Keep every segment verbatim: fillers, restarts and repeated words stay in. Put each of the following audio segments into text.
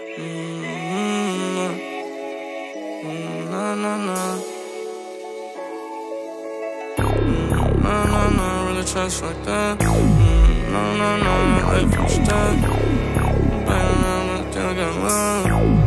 Mm-hmm. No, no, no. Mm-hmm. No, no, no. Really trust fucked up. Mm-hmm. No, no, no. Life is stuck. But I'm still got love.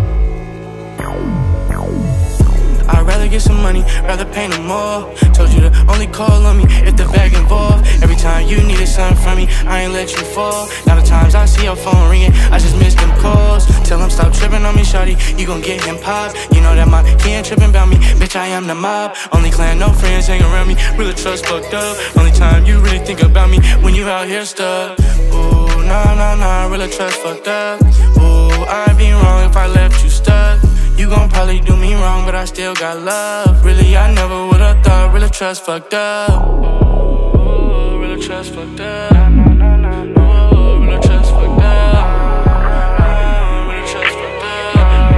I'd rather get some money, rather pay no more. Told you to only call on me if the bag involved. Every time you needed something from me, I ain't let you fall. Now the times I see your phone ringing, I just miss them calls. Tell him stop tripping on me, shawty, you gon' get him popped. You know that my he ain't tripping about me, bitch, I am the mob. Only clan, no friends hang around me, really trust fucked up. Only time you really think about me, when you out here stuck. Ooh, nah, nah, nah, really trust fucked up. Ooh, I'd be wrong if I left you stuck. You gon' probably do me wrong, but I still got love. Really, I never would've thought. Really trust fucked up. Ooh, really trust fucked up. Ooh, really trust fucked up. Ooh, really trust fucked up.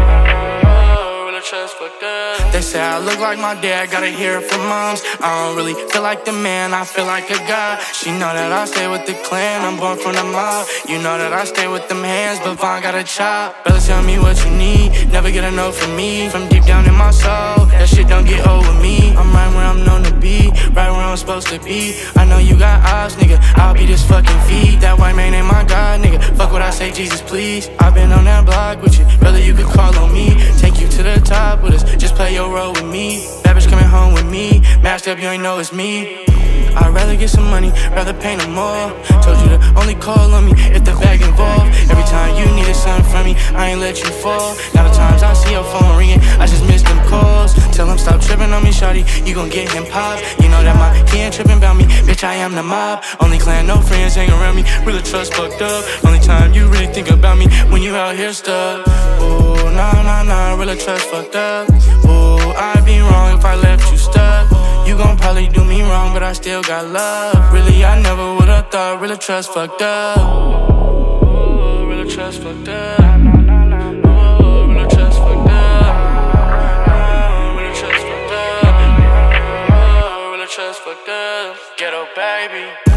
Ooh, really trust fucked up. They say I look like my dad, gotta hear it from moms. I don't really feel like the man, I feel like a god. She know that I stay with the clan, I'm born from the mob. You know that I stay with them hands, but Vaughn got a chop. Better tell me what you need, never get a no from me. From deep down in my soul, that shit don't get old with me. I'm right where I'm known to be, right where I'm supposed to be. I know you got ops, nigga, I'll be this fucking feed. That white man ain't my God, nigga, fuck what I say, Jesus please. I've been on that block with you, brother, you could call on me. Take you to the top with us, just play your role with me. Bad bitch coming home with me, mashed up, you ain't know it's me. I'd rather get some money, rather pay no more. Told you to only call on me if the bag involved. Every time you needed something from me, I ain't let you fall. Now the times I see your phone ringing, I just miss them calls. Tell him stop tripping on me, shawty, you gon' get him popped. You know that my he ain't tripping about me, bitch, I am the mob. Only clan, no friends hang around me, really trust fucked up. Only time you really think about me, when you out here stuck. Ooh, nah, nah, nah, really trust fucked up. Ooh, I'd be wrong if I left you stuck. You gon' probably do me wrong, but I still got love. Really, I never would've thought. Really trust fucked up. Ooh, really trust fucked up. Ooh, really trust fucked up. Ooh, really trust fucked up. Ooh, really trust fucked up. Ghetto baby.